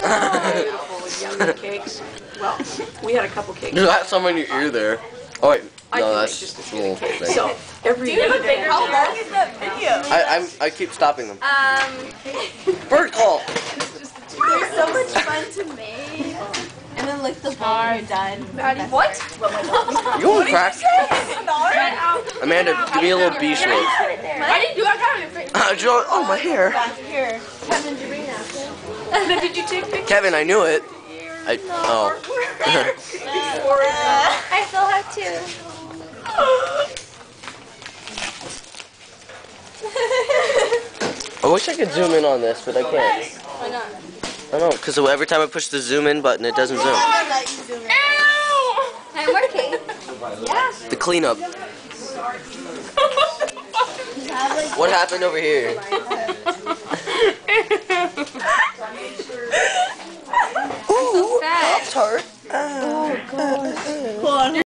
Yummy cakes. Well, we had a couple cakes. You got some in your ear there. Oh wait, no, that's just a little cake. thing. So every day. How long is that video? I keep stopping them. Bird call. They're so much fun to make. And then lick the bowl when you're done. Maddy, what? You want cracks? Amanda, give me a little bee shake. I didn't do it. I got it. Oh, my hair. Here. Kevin, did you bring that? Did you take pictures? Kevin, I knew it. Oh. I still have two. I wish I could zoom in on this, but I can't. Why not? I don't know, because every time I push the zoom in button, it doesn't zoom. I'm working. Yeah. The cleanup. What happened over here? So sad. Pop-Tart. Oh, God.